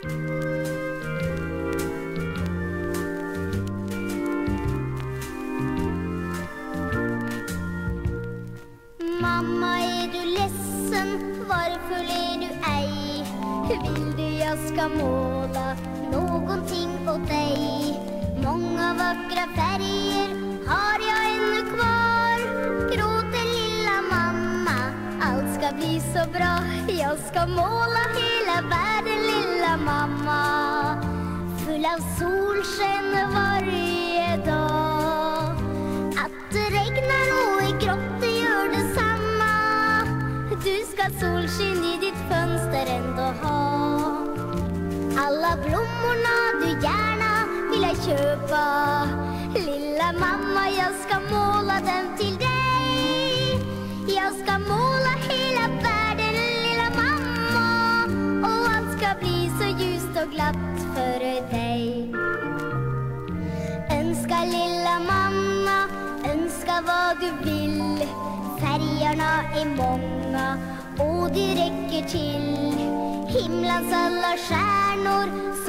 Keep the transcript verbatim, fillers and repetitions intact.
Mamma, är du ledsen? Varför är du ej? Vill du jag ska måla någonting åt dig? Många vackra färger har jag ännu kvar. Gråter lilla mamma, allt ska bli så bra. Jag ska måla hela världen, lilla mamma, full av solsken varje dag. Att det regnar och är grått, det gör detsamma. Du ska solsken i ditt fönster ändå ha. Alla blommorna du gärna vill jag köpa. Lilla mamma, jag ska måla dem till dig. Jag ska måla hela världen, lilla mamma, och allt ska bli så ljust och glatt för dig. Önska lilla mamma, önska vad du vill. Färgerna är många och det räcker till. Himlans alla stjärnor